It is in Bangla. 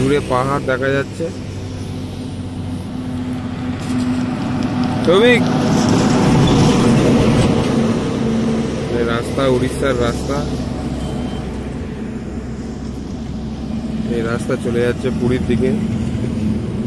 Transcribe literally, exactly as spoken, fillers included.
দূরে পাহাড় দেখা যাচ্ছে। শ্রমিক রাস্তা, উড়িষ্যার রাস্তা, এই রাস্তা চলে যাচ্ছে পুরীর দিকে।